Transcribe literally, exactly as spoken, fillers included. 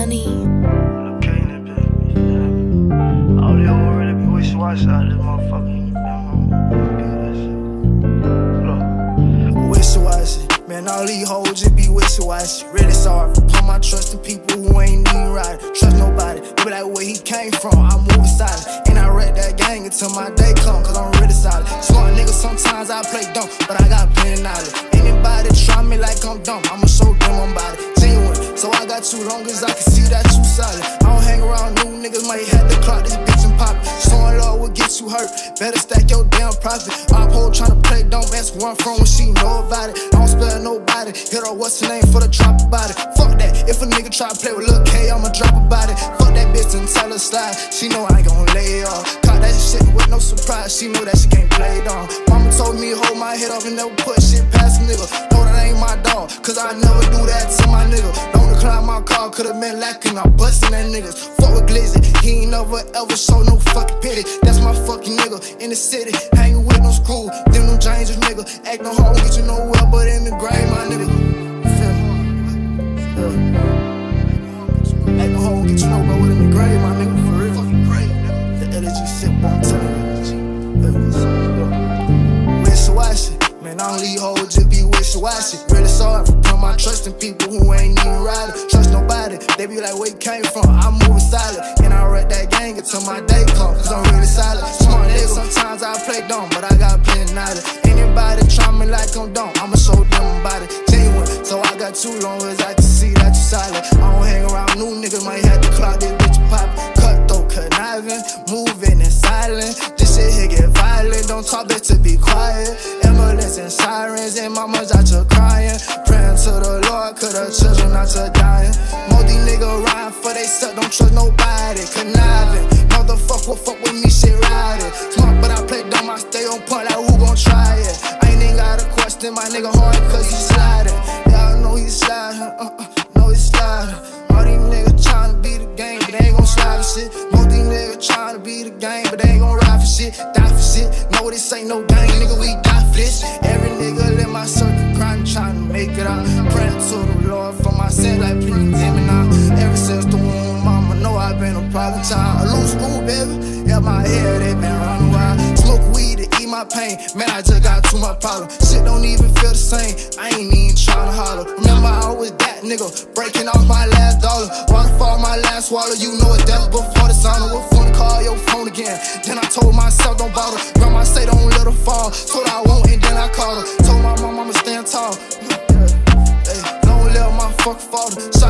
money. Okay, that bitch. Yeah. All they over really be wishy washy out of this motherfucker. Wishy washy. Man, all these hoes just be wishy washy. Really sorry for putting my trust in people who ain't even right. Trust nobody. They be like where he came from. I'm moving silent. And I wreck that gang until my day come, cause I'm really solid. Smart nigga, sometimes I play dumb, but I got plenty knowledge. Anybody try me like I'm dumb, I'ma show them I'm body. Genuine, so I got you long as I can see that you solid. I don't hang around new niggas, might have to clock this bitch and pop it. Showing love will get you hurt, better stack your damn profit. Op hole tryna play dumb, ask where I'm from when she know about it. I don't spare nobody, hit her what's the name for the drop about it. Fuck that, if a nigga try to play with Lil K, I'ma drop about it. Fuck that bitch and tell her slide, she know I ain't gon' lay off. Caught that shit with no surprise, she know that she can't play it on. Mama told me hold my head up and never put shit past a nigga. No, that ain't my dog, cause I never do that to my nigga. Don't decline my call, could've been lacking, I'm bustin' that niggas. Fuck with Glizzy, he ain't never ever show no fucking pity. That's my fucking nigga in the city, hanging with no screw. Them no James nigga, acting hard, get you nowhere but in the grave, my nigga. Feel me? Yeah. Acting hard, get you nowhere but in the grave, my nigga. For real, fucking grave, nigga. The energy shit won't tell me. Wishy washy, man, I don't leave hoes, just be wishy washy. Really sorry for putting my trust in people who ain't even right. Trust nobody, they be like where you came from. I'm moving silent, and I wreck that gang until my day come, cause I'm really solid. Smart nigga, sometimes I play dumb, but I got plenty knowledge. Anybody try me like I'm dumb, I'ma show them about it. Genuine, so I got too long as I can see that you solid. I don't hang around new niggas, might have to clock this bitch pop. Cutthroat, conniving, moving and silent. This shit here get violent, don't talk bitch to be quiet. Ambulance and sirens and mamas out here crying. Praying to the Lord, cause the children out here dying. Most these niggas riding for they suck, don't trust nobody. Conniving, motherfucker fuck with me, shit riding. Smart but I play dumb, I stay on point like who gon' try it. I ain't even got a question, my nigga hard cause he sliding. Y'all know he sliding, uh uh, know he sliding. All these niggas tryna be the game, but they ain't gon' slide for shit. Most these niggas tryna be the game, but they ain't gon' ride for shit, die for shit. No, this ain't no game, nigga, we die for this. Every nigga in my circle grinding, tryna make it out. Praying to the Lord for my sin, like please hear me now. Ever since the womb, mama know I been a problem child. A loose school, baby, yeah, my head, they been running wild. Smoke weed to eat my pain, man, I just got too much problem. Shit don't even feel the same, I ain't even tryna holler. Remember I was that nigga, breaking off my last dollar. Waterfall, my last swallow, you know it death before the sound. What phone to call your phone again? Then I told myself don't bother. Grandma say don't let her fall, told her I won't and then I called her. Told my mom I'ma stand tall. Hey, don't let my fuck father.